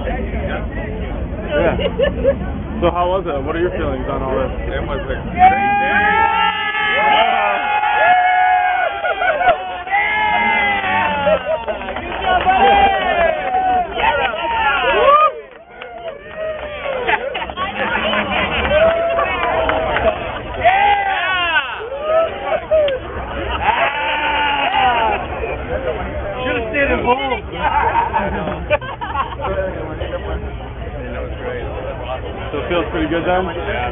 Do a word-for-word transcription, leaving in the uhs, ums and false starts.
Yeah. So how was it? What are your feelings on all this? It was a great day. Should have stayed at home. So it feels pretty good then?